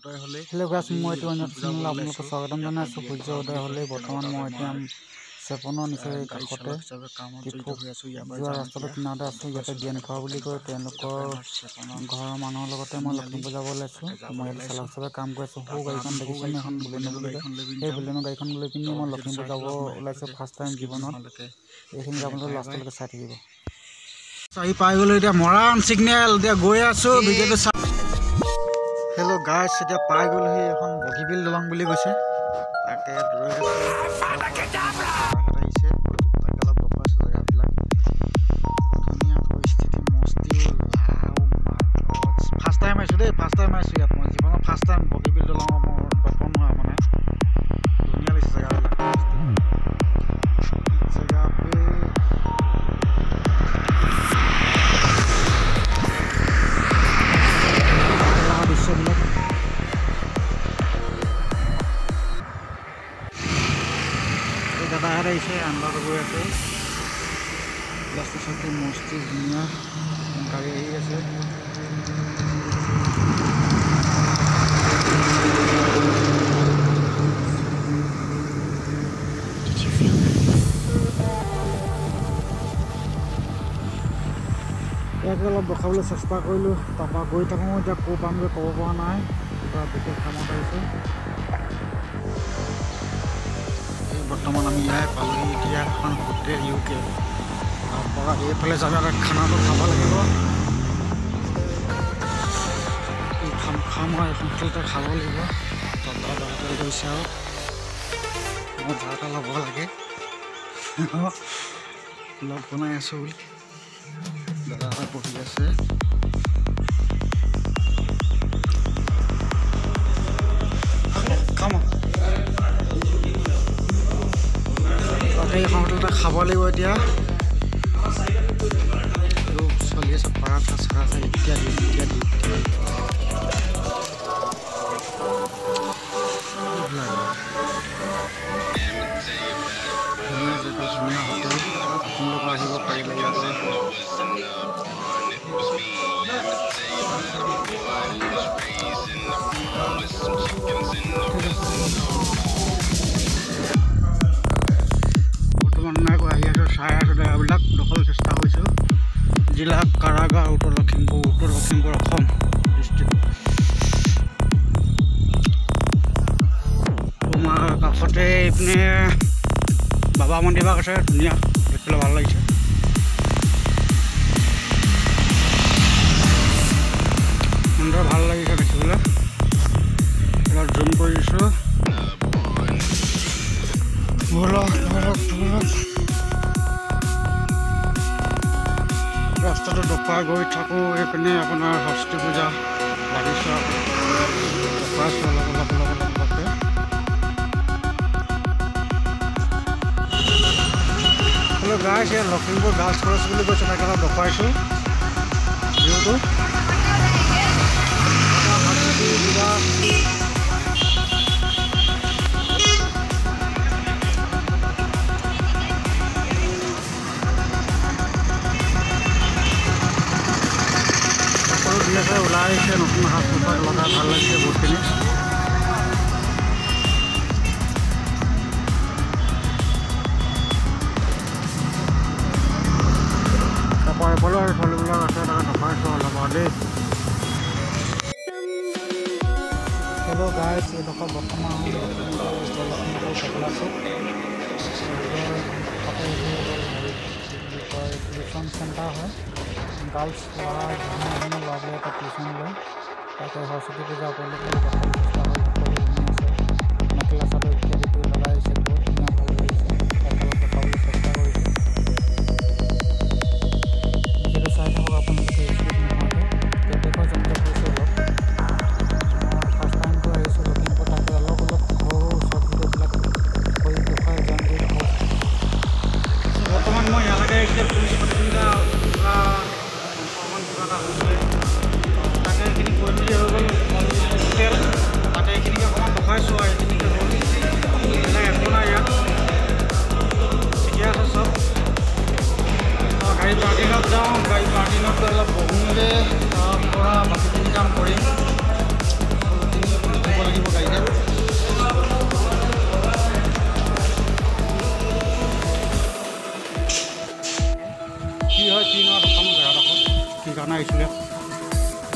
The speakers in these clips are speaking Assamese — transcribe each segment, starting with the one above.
हेलो गाइस মই এতিয়া অন্য চেনেল আপোনালোকক স্বাগতম জনাইছো সূৰ্য উদয় হ'লে বৰ্তমান মই এতিয়া চেপনৰ নিচেই কাষতে যোৱা ৰাস্তাটো কিনাৰতে আছো ইয়াতে জ্ঞান খোৱা বুলি কয় তেওঁলোকৰ ঘৰৰ মানুহৰ লগতে মই লখিমপুৰ যাব ওলাইছো মই ইয়াত চালক হিচাপে কাম কৰি আছো সৌ গাড়ীখন দেখিছে নে এখন বুলেনো বুলি কয় সেই বুলেনো গাড়ীখন লৈ পিনি মই লখিমপুৰ যাব ওলাইছো ফাৰ্ষ্ট টাইম জীৱনত এইখিনি আপোনালোকে লাষ্টলৈকে চাই থাকিব চাই পাই গ'লো এতিয়া মৰাণ সিগনেল এতিয়া গৈ আছো ভিডিঅ'টো हेलो गाइस এতিয়া পাই গ'ল হি এখন বগীবিল দলং বুলি কৈছে তাকে ৰৈ আছে আহিছে তাকে অলপ বফাছ জেগাবিলাক ধুনীয়া পৰিস্থিতি মস্তি লাও মাৰ্কট ফাৰ্ষ্ট টাইম আইছো ইয়াত মই জীৱনৰ ফাৰ্ষ্ট টাইম বগীবিল দলং মোৰ দৰ্শন হোৱা মানে ধুনীয়া লাগিছে জেগাবিলাক জেগা दादा इसे अंदर गई आसे रास्ता साथे मस्ती दुनिया गाड़ी आई आसे ইয়াকে অলপ দেখাবলৈ চেষ্টা কৰিলো তাপা গৈ থাকো এতিয়া কো পামগে ক'ব পৰা নাই এটা বিশেষ কামত আহিছে বৰ্তমান আমি ইয়াত পালোহি এতিয়া এখন হোটেল ইউকে তাৰপৰা এইফালে যাম খানাটো খাব লাগিব খাম হয় হোটেলতে খাব লাগিব দাদা হোটেল গৈছে আৰু মই ভাত এটা ল'ব লাগে লগ বনাই আছো বুলি দাদা এটা বহি আছে খাম এই হোটেলটা খাব লাগিব এতিয়া চলি আছে পৰাঠা চাৰাঠা ইত্যাদি ধুনীয়া হোটেল আপোনালোক আহিব পাৰিলে ইয়াতে চাই আছো জেগাবিলাক দখল চেষ্টা কৰিছোঁ জিলা কাৰাগাৰ উত্তৰ লখিমপুৰ অসম ডিষ্ট্ৰিক্ট তোমাৰ কাষতে এইপিনে বাবা মন্দিৰ ভাগ আছে ধুনীয়া দেখিবলৈ ভাল লাগিছে সুন্দৰ ভাল লাগিছে দেখিবলৈ অলপ জুম কৰিছোঁ ৰাস্তাটো দফা গৈ থাকোঁ এইপিনে আপোনাৰ ষষ্ঠী পূজা লাগিছে দফাইছোঁ অলপ হেল্ল' গাইছ ইয়াত লখিমপুৰ গাৰ্লছ কলেজ বুলি কৈছে তাকে অলপ দফাইছোঁ ভিউটো ওলাই আহিছে নতুন সাজ পোছাক লগাই ভাল লাগিছে বহুতখিনি তাৰপৰা এফালে আৰু ছোৱালীবিলাক আছে তাকে দফাইছোঁ অলপ দেই হেল্ল' গাইছ এইডোখৰ বৰ্তমান টিউশ্যন চেণ্টাৰ হয় গাৰ্লছ ল'ৰা ল'ৰাবোৰে এটা টিউশ্যন লয় তাতে সৰস্বতী পূজা উপলক্ষে চেষ্টা কৰি সকলো মেখেলা চাদৰ ইত্যাদি কৰি লগাই আহিছে বহুত ধুনীয়া ভাল লাগিছে একেলগে দেখাবলৈ চেষ্টা কৰিছে ভিডিঅ'টো চাই থাকক আপোনালোকে স্কিপ নোহোৱাকৈ কেতিয়াবা যেনেকৈ কৈছে অলপ মই ফাৰ্ষ্ট টাইমটো আহিছোঁ লখিমপুৰ তাতে অলপ সৰু চব ভিডিঅ'বিলাক কৰি দেখুৱাই জইন কৰি দেখাইছোঁ বৰ্তমান মই ইয়ালৈকে আহিছোঁ পুলিচ প্ৰতিযোগিতা তাকে এইখিনি কৰি মেলি হৈ গ'ল হোটেল তাতে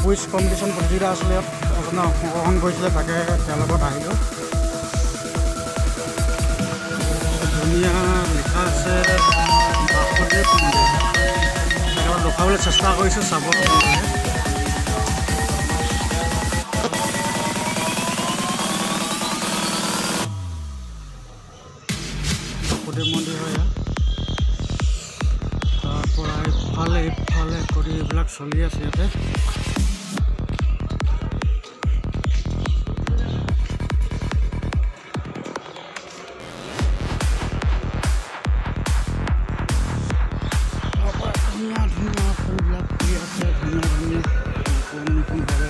কুইজ কম্পিটিশ্যন প্ৰতিযোগিতা আছিলে ইয়াত এজনে অংশগ্ৰহণ কৰিছিলে তাকে তেওঁৰ লগত আহিলোঁ ধুনীয়া লিখা আছে বাসুদেৱ মন্দিৰ এবাৰ ৰখাবলৈ চেষ্টা কৰিছোঁ চাব বাসুদেৱ মন্দিৰ হয় তাৰপৰা ইফালে কৰি এইবিলাক চলি আছে ইয়াতে ধুনীয়া ফুলবিলাক ফুলি আছে ধুনীয়া নতুনভাৱে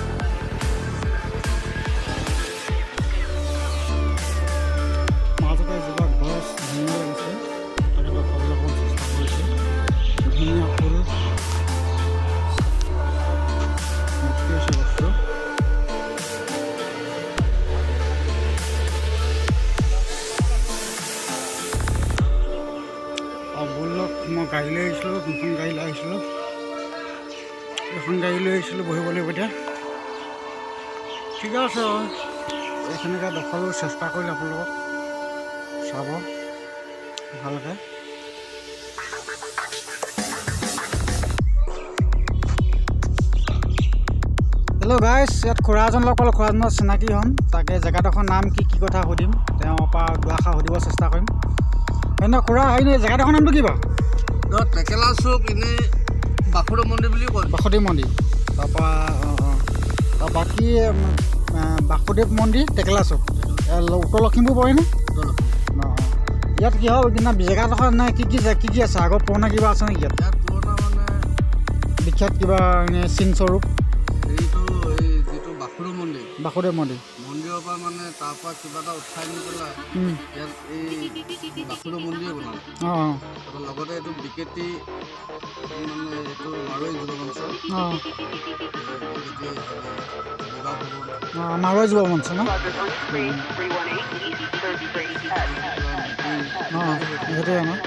মাজতে এজোপা গছ ধুনীয়া লাগিছে তাকে ৰখাবলৈ অকণ চেষ্টা কৰিছে ধুনীয়া ফুল মস্তি আছে বস্তু বলক মই গাড়ী লৈ আহিছিলোঁ নতুন গাড়ী লৈ আহিছিলোঁ এখন গাড়ী লৈ আহিছিলোঁ বহিব লাগিব এতিয়া ঠিক আছে এইখিনিকে দেখাবলৈ চেষ্টা কৰিলোঁ আপোনালোকক চাব ভালকৈ হেল্ল' গাইছ ইয়াত খুৰা এজন লগ পালোঁ খুৰাজনৰ চিনাকি হ'ম তাকে জেগাডোখৰ নাম কি কথা সুধিম তেওঁৰ পৰা দুআষাৰ সুধিব চেষ্টা কৰিম এনে খুৰা হেৰি জেগাডোখৰ নামটো কি বাৰু টেকেলা চুক এনেই বাসুদেৱ মন্দিৰ বুলি কয় বাসুদেৱ মন্দিৰ তাৰপৰা বাকী বাসুদেৱ মন্দিৰ টেকেলা চুক উত্তৰ লখিমপুৰ পৰেনে ইয়াত কি হয় কিনা জেগাডোখৰ নে কি আছে আগৰ পুৰণা কিবা আছে নেকি ইয়াত পুৰণা মানে বিখ্যাত কিবা এনে চিনস্বৰূপ হেৰিটো এই যিটো বাসুদেৱ মন্দিৰ মন্দিৰৰ পৰা মানে তাৰপৰা কিবা এটা উঠাই নি পেলাই ইয়াত এই বাসুদেৱ মন্দিৰে বনালে লগতে এইটো বিকেটি মানে এইটো মাৰোৱাৰী যুৱ মঞ্চ মাৰোৱাৰী যুৱ মঞ্চ ন সেইটোৱে আমাৰ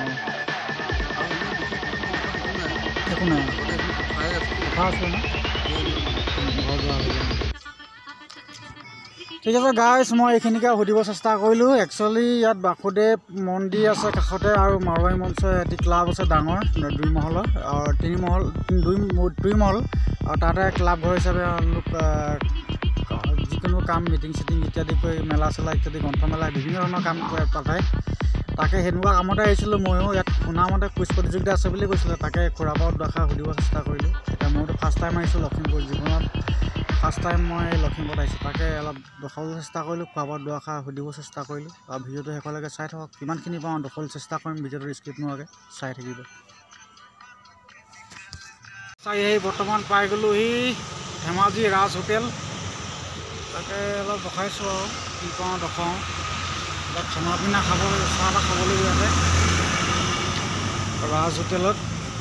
একো নাই আছে ন ঠিক আছে গাইছ মই এইখিনিকে সুধিব চেষ্টা কৰিলোঁ একচুৱেলি ইয়াত বাসুদেৱ মন্দিৰ আছে কাষতে আৰু মাৰোৱাৰী মঞ্চ এটি ক্লাব আছে ডাঙৰ 2 মহলৰ আৰু 3 মহল 2 মহল আৰু তাতে ক্লাব ঘৰ হিচাপে লোক যিকোনো কাম মিটিং চিটিং ইত্যাদি কৰি মেলা চেলা ইত্যাদি গ্ৰন্থমেলা বিভিন্ন ধৰণৰ কাম কৰে তাকে সেনেকুৱা কামতে আহিছিলোঁ ময়ো ইয়াত শুনামতে কুইজ প্ৰতিযোগিতা আছে বুলি কৈছিলে তাকে খুৰাবাৰত দুআষাৰ সুধিব চেষ্টা কৰিলোঁ এতিয়া মইতো ফাৰ্ষ্ট টাইম আহিছোঁ লখিমপুৰ জীৱনত ফাৰ্ষ্ট টাইম মই লখিমপুৰত আহিছোঁ তাকে অলপ দেখাবলৈ চেষ্টা কৰিলোঁ খোৱা-বোৱা দুআষাৰ সুধিব চেষ্টা কৰিলোঁ আৰু ভিডিঅ'টো শেষলৈকে চাই থাকক কিমানখিনি পাওঁ দেখাবলৈ চেষ্টা কৰিম ভিডিঅ'টো স্কিপ নোহোৱাকৈ চাই থাকিব চাই এই বৰ্তমান পাই গ'লোঁ এই ধেমাজি ৰাজ হোটেল তাকে অলপ দেখাইছোঁ আৰু কি পাওঁ দেখাওঁ অলপ খানা পিনা খাবলৈ চাহ এটা খাবলৈ ইয়াতে ৰাজ হোটেলত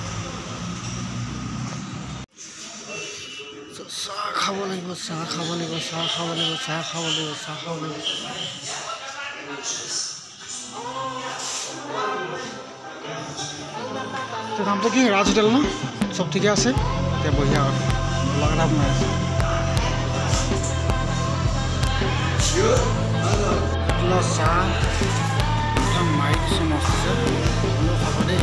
চাহ খাব লাগিব নামটো কি ৰাজ হোটেল ন চব ঠিকে আছে এতিয়া বঢ়িয়া ব্লগ এটা বনাই আছে চাহ মাৰি দিছোঁ মস্ত খাব দেই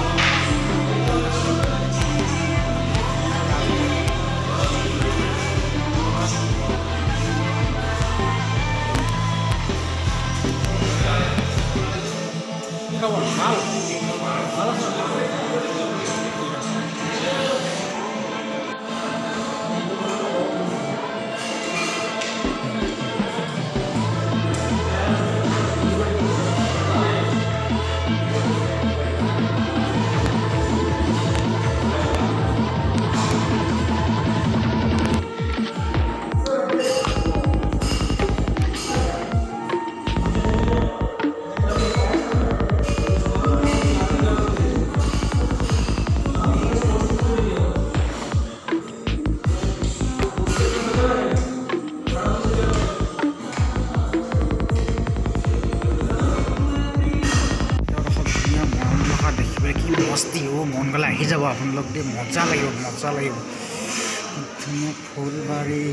ভাল মস্তি মন গ'লে আহি যাব আপোনালোক দেই মজা লাগিব ধুনীয়া ফুলবাৰী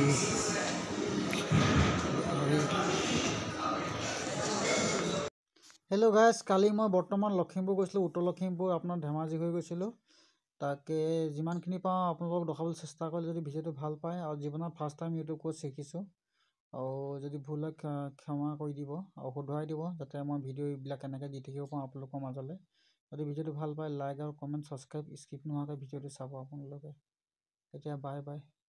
হেল্ল' গাইজ, কালি মই বৰ্তমান লখিমপুৰ গৈছিলোঁ, উত্তৰ লখিমপুৰ আপোনাৰ ধেমাজি হৈ গৈছিলোঁ। তাকে যিমানখিনি পাওঁ আপোনালোকক দেখাবলৈ চেষ্টা কৰিলোঁ। যদি ভিডিঅ'টো ভাল পায় আৰু জীৱনত ফাৰ্ষ্ট টাইম ইউটিউব কোৰ্চ শিকিছোঁ, আৰু যদি ভুল হয় ক্ষমা কৰি দিব আৰু শুধৰাই দিব, যাতে মই ভিডিঅ' এইবিলাক এনেকৈ দি থাকিব পাৰোঁ আপোনালোকৰ মাজলৈ। যদি ভিডিঅ'টো ভাল পায় লাইক আৰু কমেণ্ট ছাবস্ক্ৰাইব স্কিপ নোহোৱাকৈ ভিডিঅ'টো চাব আপোনালোকে। এতিয়া বাই বাই।